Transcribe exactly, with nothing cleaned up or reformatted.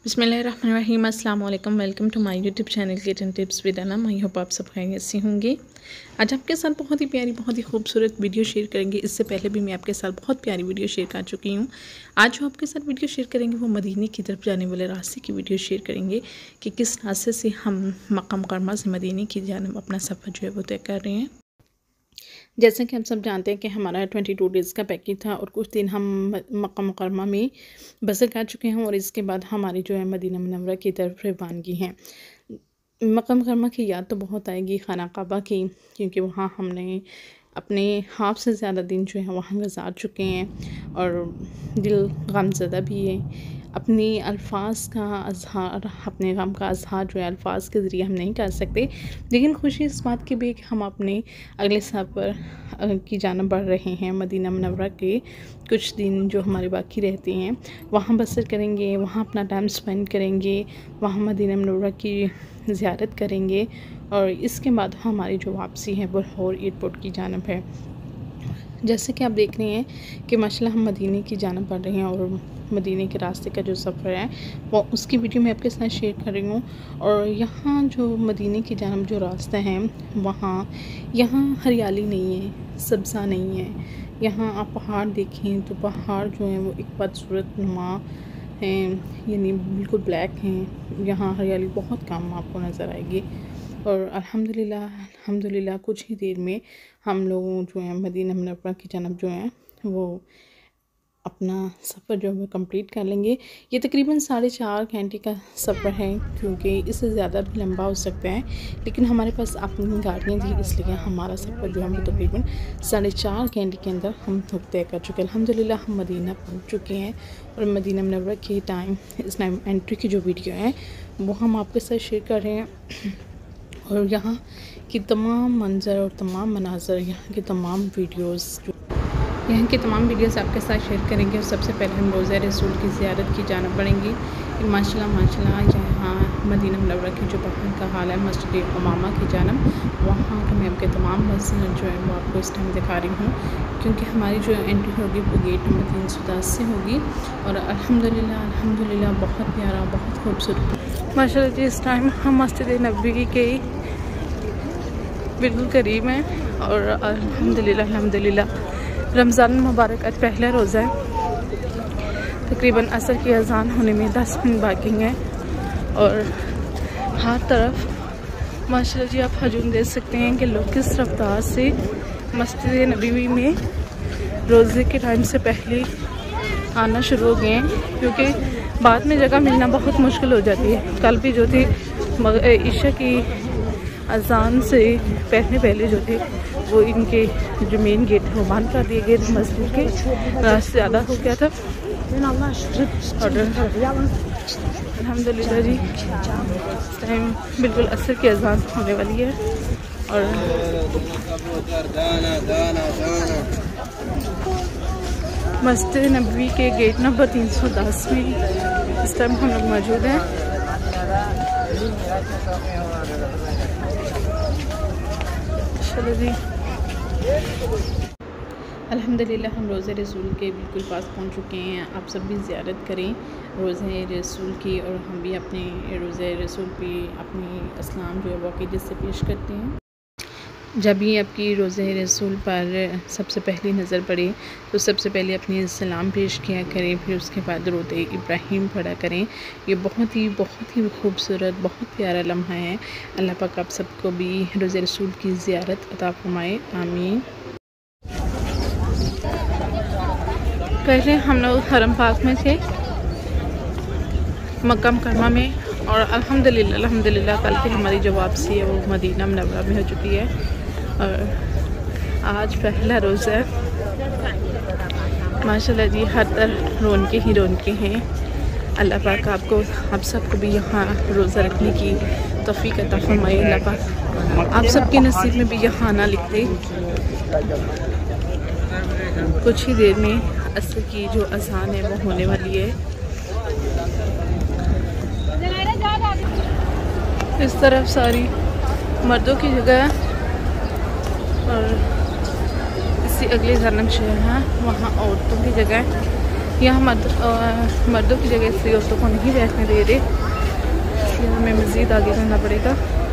बिस्मिल्लाहिर्रहमानिर्रहीम अस्सलाम वालेकुम। Welcome to my YouTube channel kitchen tips with Anam. I hope आप सब खैरियत से होंगे। आज आपके साथ बहुत ही प्यारी बहुत ही खूबसूरत वीडियो शेयर करेंगे। इससे पहले भी मैं आपके साथ बहुत प्यारी वीडियो शेयर कर चुकी हूँ। आज जो आपके साथ वीडियो शेयर करेंगे वो मदीने की तरफ जाने वाले रास्ते की वीडियो शेयर करेंगे कि किस रास्ते से हम मक्का मुकर्रमा से मदीने की जानिब अपना सफ़र जो है वो तय कर रहे हैं। जैसे कि हम सब जानते हैं कि हमारा ट्वेंटी टू डेज़ का पैकेज था और कुछ दिन हम मक्का मुकर्रमा में बसर कर चुके हैं और इसके बाद हमारी जो है मदीना मुनव्वरा की तरफ रवानगी हैं। मक्का मुकर्रमा की याद तो बहुत आएगी खाना काबा की, क्योंकि वहाँ हमने अपने हाफ से ज़्यादा दिन जो है वहाँ गुजार चुके हैं और दिल गमज़दा भी है। अपनी अल्फाज का अजहार अपने गम का अजहार जो है अल्फाज के ज़रिए हम नहीं कर सकते, लेकिन खुशी इस बात की भी कि हम अपने अगले सफ़र की जानिब बढ़ रहे हैं। मदीना मुनव्वरा के कुछ दिन जो हमारे बाकी रहते हैं वहाँ बसर करेंगे, वहाँ अपना टाइम स्पेंड करेंगे, वहाँ मदीना मुनव्वरा की ज़ियारत करेंगे और इसके बाद हमारी जो वापसी है वो लाहौर एयरपोर्ट की जानिब है। जैसे कि आप देख रहे हैं कि माशाल्लाह हम मदीने की जानिब बढ़ रहे हैं और मदीने के रास्ते का जो सफ़र है वो उसकी वीडियो मैं आपके साथ शेयर कर रही हूँ। और यहाँ जो मदीने की जानिब जो रास्ता है वहाँ यहाँ हरियाली नहीं है, सब्ज़ा नहीं है। यहाँ आप पहाड़ देखें तो पहाड़ जो हैं वो एक बदसूरत नुमा हैं, यानी बिल्कुल ब्लैक हैं। यहाँ हरियाली बहुत कम आपको नज़र आएगी और अल्हम्दुलिल्लाह अल्हम्दुलिल्लाह कुछ ही देर में हम लोगों जो हैं मदीना मुनव्वरा की जानिब जो हैं वो अपना सफ़र जो है कंप्लीट कर लेंगे। ये तकरीबन साढ़े चार घंटे का सफ़र है, क्योंकि इससे ज़्यादा भी लंबा हो सकता है, लेकिन हमारे पास अपनी गाड़ियाँ थी इसलिए हमारा सफ़र जो है वो तकरीबन साढ़े चार घंटे के अंदर हम तय कर चुके हैं। अल्हम्दुलिल्लाह हम मदीना पहुँच चुके हैं और मदीना मुनव्वरा के टाइम इस टाइम एंट्री की जो वीडियो है वो हम आपके साथ शेयर कर रहे हैं। और यहाँ की तमाम मंज़र और तमाम मनाज़र, यहाँ की तमाम वीडियोस जो यहाँ की तमाम वीडियोस आपके साथ शेयर करेंगे। और सबसे पहले हम रोज़ा रसूल की ज़ियारत की जानिब बढ़ेंगे। माशाल्लाह माशाल्लाह यहाँ मदीना मुनव्वरा की जो बाहर का हाल है मस्जिद उमामा की जानिब, वहाँ का मैं आपके तमाम मंज़र जो है वो आपको इस टाइम दिखा रही हूँ, क्योंकि हमारी जो एंट्री होगी वो गेट नंबर तीन सौ दस से होगी। और अल्हम्दुलिल्लाह अल्हम्दुलिल्लाह बहुत प्यारा बहुत खूबसूरत माशाल्लाह जी। इस टाइम हम मस्जिद नबवी के बिल्कुल करीब हैं और अल्हम्दुलिल्लाह अल्हम्दुलिल्लाह रमज़ान मुबारक आज पहला रोज़ा है। तकरीबन असर की अज़ान होने में दस मिनट बाकी हैं और हर तरफ माशाल्लाह जी आप हजूम देख सकते हैं कि लोग किस रफ्तार से मस्जिद नबवी में रोज़े के टाइम से पहले आना शुरू हो गए हैं, क्योंकि बाद में जगह मिलना बहुत मुश्किल हो जाती है। कल भी जो थी ईशा की अज़ान से पहले पहले जो थे वो इनके जो मेन गेट है वो बंद कर दिए गए थे, मस्जिद के रास्ते ज़्यादा हो गया था। और अल्हम्दुलिल्लाह जी इस टाइम बिल्कुल असर की अज़ान होने वाली है और मस्जिद नबवी के गेट नंबर तीन सौ दस में इस टाइम हम लोग मौजूद हैं। चलो जी अल्हम्दुलिल्लाह हम रोज़े रसूल के बिल्कुल पास पहुंच चुके हैं। आप सब भी ज़ियारत करें रोज़े रसूल की और हम भी अपने रोज़े रसूल पे अपनी इस्लाम जो है वो अक़ीदत से पेश करते हैं। जब भी आपकी रोज़े रसूल पर सबसे पहली नज़र पड़े तो सबसे पहले अपनी सलाम पेश किया करें, फिर उसके बाद दरूद इब्राहीम पढ़ा करें। ये बहुत ही बहुत ही खूबसूरत बहुत प्यारा लम्हा है। अल्लाह पाक आप सबको भी रोज़े रसूल की ज़ियारत अता फरमाए, आमीन। पहले हम लोग हरम पाक में थे मक्का मुकर्रमा में और अल्हम्दुलिल्लाह अल्हम्दुलिल्लाह कल की हमारी जो वापसी है वो मदीना मुनव्वरा में हो चुकी है और आज पहला रोज़ा है। माशाल्लाह जी हर तरफ रौनकें ही रौनकें हैं। अल्लाह पाक आपको आप सबको भी यहाँ रोज़ा रखने की तौफीक अता फरमाए। अल्लाह पाक आप सबके नसीब में भी यहाँ आना लिख दे। कुछ ही देर में असर की जो अज़ान है वो होने वाली है। इस तरफ सारी मर्दों की जगह है और इसी अगले जानब शहर है वहाँ औरतों की जगह है। यहाँ मर्द मर्दों की जगह से औरतों को नहीं बैठने दे रहे, इसलिए हमें मज़ीद आगे करना पड़ेगा।